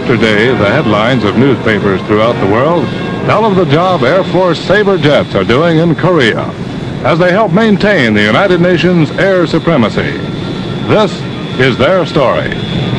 after day, the headlines of newspapers throughout the world tell of the job Air Force Saberjets are doing in Korea as they help maintain the United Nations air supremacy. This is their story.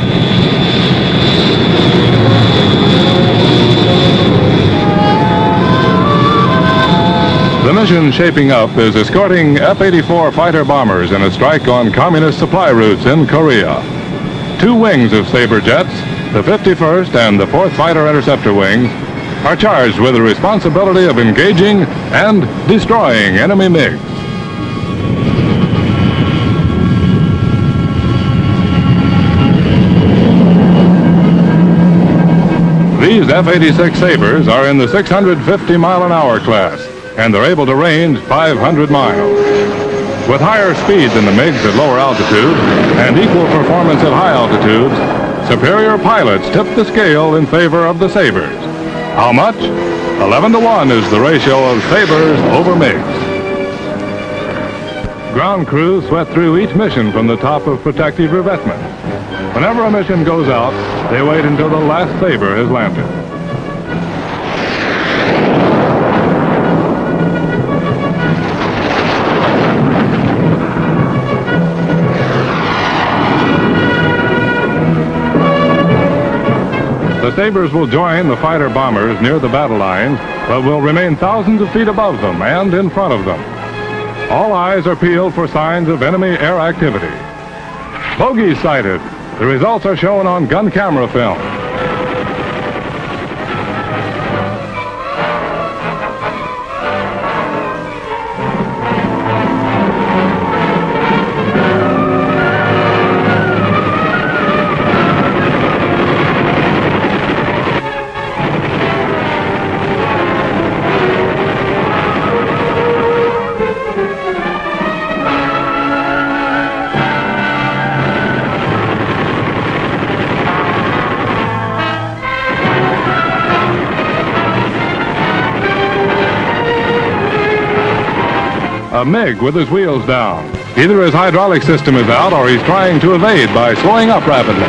The mission shaping up is escorting F-84 fighter bombers in a strike on communist supply routes in Korea. Two wings of Saberjets, the 51st and the 4th Fighter Interceptor Wings, are charged with the responsibility of engaging and destroying enemy MIGs. These F-86 Sabres are in the 650-mile-an-hour class, and they're able to range 500 miles. With higher speed than the MiGs at lower altitudes and equal performance at high altitudes, superior pilots tip the scale in favor of the Sabres. How much? 11-to-1 is the ratio of Sabres over MiGs. Ground crews sweat through each mission from the top of protective revetments. Whenever a mission goes out, they wait until the last Sabre has landed. The Sabres will join the fighter bombers near the battle lines, but will remain thousands of feet above them and in front of them. All eyes are peeled for signs of enemy air activity. Bogies sighted. The results are shown on gun camera film. A MiG with his wheels down. Either his hydraulic system is out or he's trying to evade by slowing up rapidly.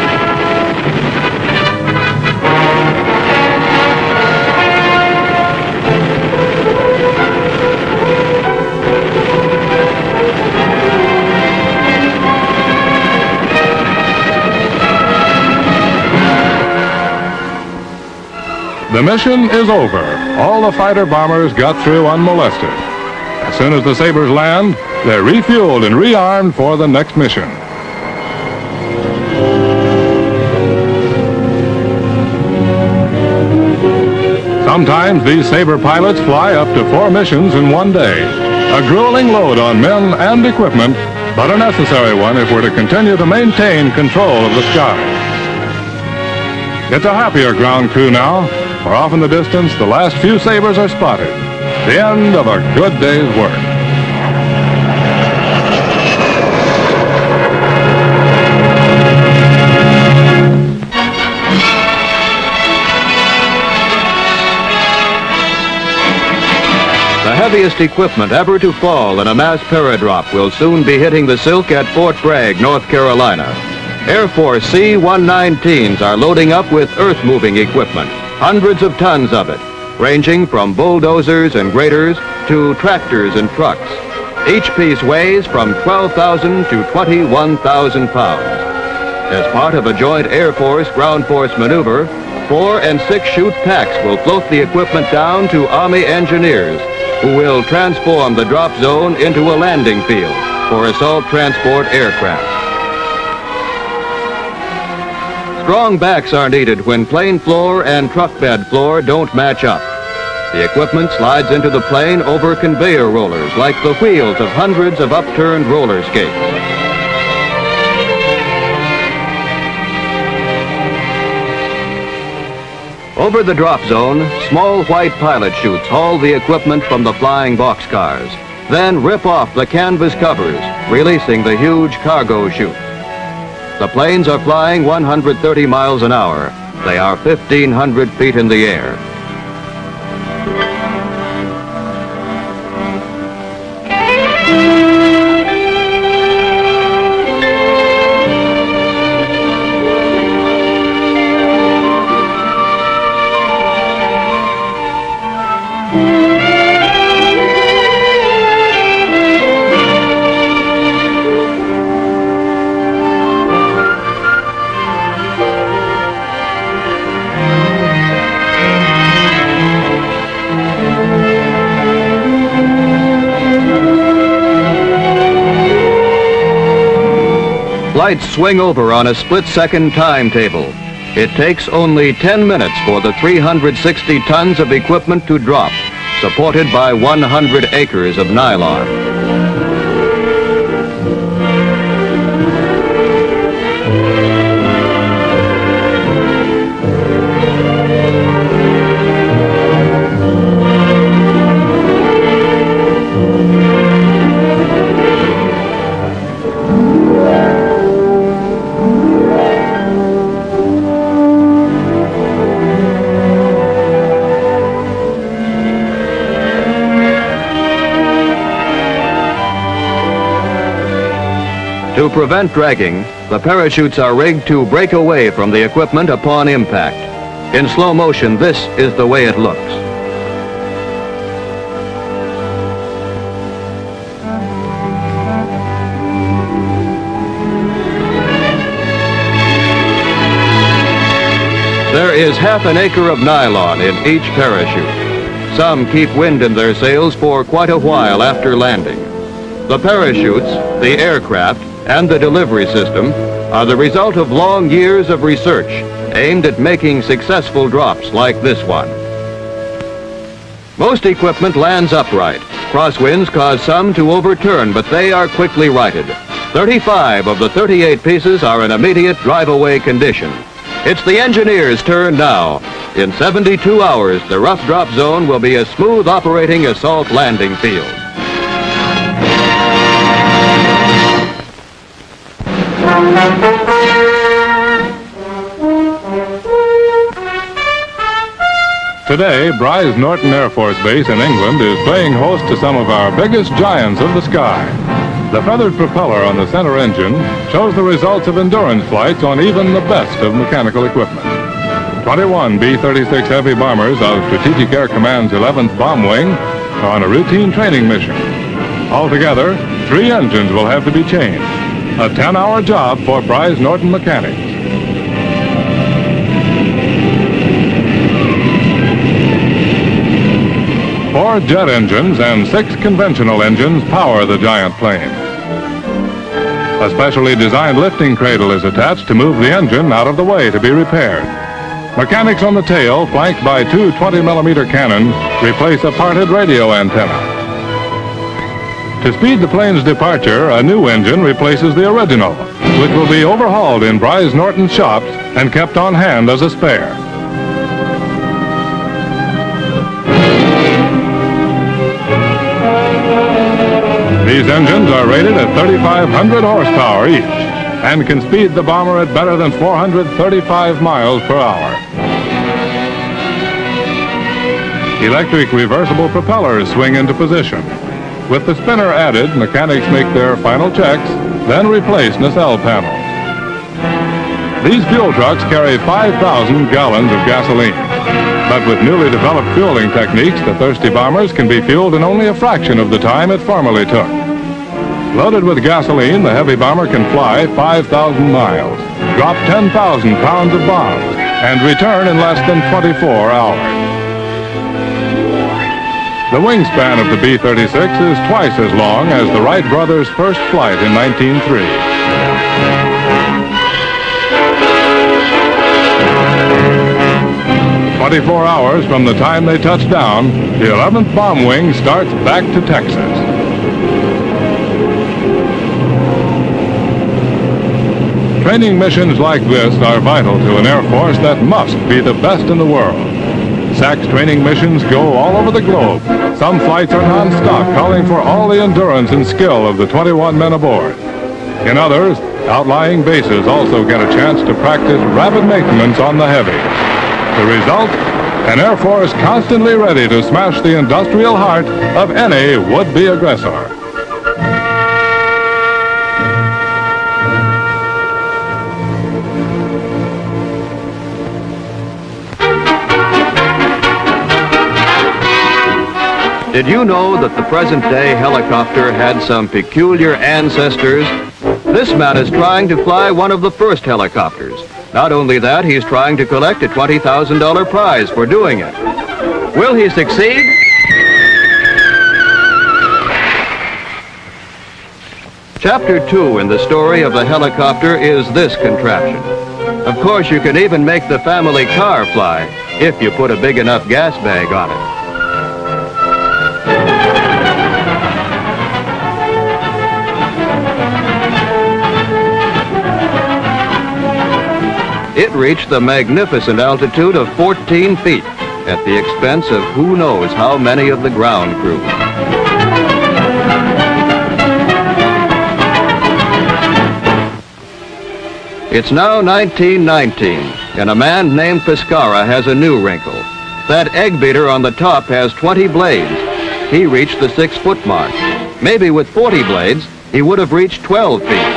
The mission is over. All the fighter bombers got through unmolested. As soon as the Sabres land, they're refueled and rearmed for the next mission. Sometimes these Sabre pilots fly up to 4 missions in one day. A grueling load on men and equipment, but a necessary one if we're to continue to maintain control of the sky. It's a happier ground crew now, for off in the distance, the last few Sabres are spotted. The end of a good day's work. The heaviest equipment ever to fall in a mass paradrop will soon be hitting the silk at Fort Bragg, North Carolina. Air Force C-119s are loading up with earth-moving equipment, hundreds of tons of it, ranging from bulldozers and graders to tractors and trucks. Each piece weighs from 12,000 to 21,000 pounds. As part of a joint Air Force ground force maneuver, 4- and 6-chute packs will float the equipment down to Army engineers, who will transform the drop zone into a landing field for assault transport aircraft. Strong backs are needed when plane floor and truck bed floor don't match up. The equipment slides into the plane over conveyor rollers like the wheels of hundreds of upturned roller skates. Over the drop zone, small white pilot chutes haul the equipment from the flying boxcars, then rip off the canvas covers, releasing the huge cargo chute. The planes are flying 130 miles an hour. They are 1,500 feet in the air. Flights swing over on a split-second timetable. It takes only 10 minutes for the 360 tons of equipment to drop, supported by 100 acres of nylon. To prevent dragging, the parachutes are rigged to break away from the equipment upon impact. In slow motion, this is the way it looks. There is half an acre of nylon in each parachute. Some keep wind in their sails for quite a while after landing. The parachutes, the aircraft, and the delivery system are the result of long years of research aimed at making successful drops like this one. Most equipment lands upright. Crosswinds cause some to overturn, but they are quickly righted. 35 of the 38 pieces are in immediate drive-away condition. It's the engineer's turn now. In 72 hours, the rough drop zone will be a smooth operating assault landing field. Today, Brize Norton Air Force Base in England is playing host to some of our biggest giants of the sky. The feathered propeller on the center engine shows the results of endurance flights on even the best of mechanical equipment. 21 B-36 heavy bombers of Strategic Air Command's 11th Bomb Wing are on a routine training mission. Altogether, 3 engines will have to be changed. A 10-hour job for Brize Norton mechanics. Four jet engines and 6 conventional engines power the giant plane. A specially designed lifting cradle is attached to move the engine out of the way to be repaired. Mechanics on the tail, flanked by 2 20mm cannons, replace a parted radio antenna. To speed the plane's departure, a new engine replaces the original, which will be overhauled in Brize Norton's shops and kept on hand as a spare. These engines are rated at 3,500 horsepower each and can speed the bomber at better than 435 miles per hour. Electric reversible propellers swing into position. With the spinner added, mechanics make their final checks, then replace nacelle panels. These fuel trucks carry 5,000 gallons of gasoline. But with newly developed fueling techniques, the thirsty bombers can be fueled in only a fraction of the time it formerly took. Loaded with gasoline, the heavy bomber can fly 5,000 miles, drop 10,000 pounds of bombs, and return in less than 24 hours. The wingspan of the B-36 is twice as long as the Wright brothers' first flight in 1903. 24 hours from the time they touch down, the 11th Bomb Wing starts back to Texas. Training missions like this are vital to an Air Force that must be the best in the world. SAC's training missions go all over the globe. Some flights are non-stop, calling for all the endurance and skill of the 21 men aboard. In others, outlying bases also get a chance to practice rapid maintenance on the heavies. The result? An Air Force constantly ready to smash the industrial heart of any would-be aggressor. Did you know that the present-day helicopter had some peculiar ancestors? This man is trying to fly one of the first helicopters. Not only that, he's trying to collect a $20,000 prize for doing it. Will he succeed? Chapter 2 in the story of the helicopter is this contraption. Of course, you can even make the family car fly if you put a big enough gas bag on it. It reached the magnificent altitude of 14 feet at the expense of who knows how many of the ground crew. It's now 1919, and a man named Pescara has a new wrinkle. That egg beater on the top has 20 blades. He reached the 6-foot mark. Maybe with 40 blades, he would have reached 12 feet.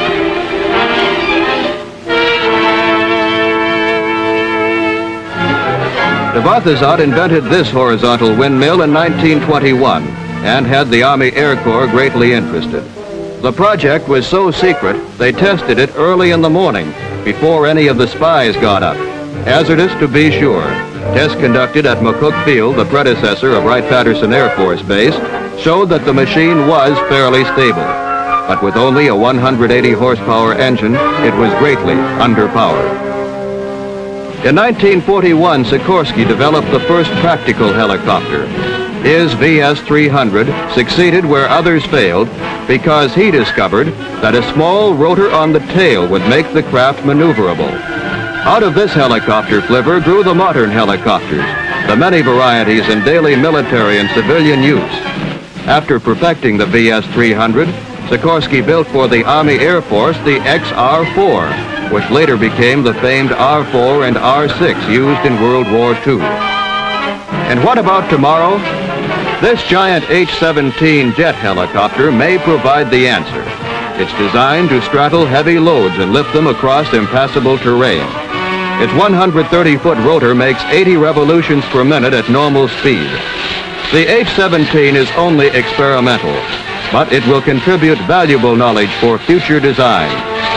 De Balthazar invented this horizontal windmill in 1921 and had the Army Air Corps greatly interested. The project was so secret, they tested it early in the morning, before any of the spies got up. Hazardous to be sure. Tests conducted at McCook Field, the predecessor of Wright-Patterson Air Force Base, showed that the machine was fairly stable. But with only a 180 horsepower engine, it was greatly underpowered. In 1941, Sikorsky developed the first practical helicopter. His VS-300 succeeded where others failed because he discovered that a small rotor on the tail would make the craft maneuverable. Out of this helicopter flivver grew the modern helicopters, the many varieties in daily military and civilian use. After perfecting the VS-300, Sikorsky built for the Army Air Force the XR-4, which later became the famed R-4 and R-6 used in World War II. And what about tomorrow? This giant H-17 jet helicopter may provide the answer. It's designed to straddle heavy loads and lift them across impassable terrain. Its 130-foot rotor makes 80 revolutions per minute at normal speed. The H-17 is only experimental, but it will contribute valuable knowledge for future design.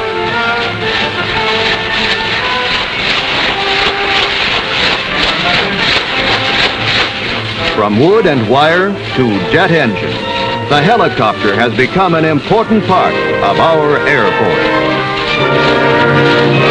From wood and wire to jet engines, the helicopter has become an important part of our Air Force.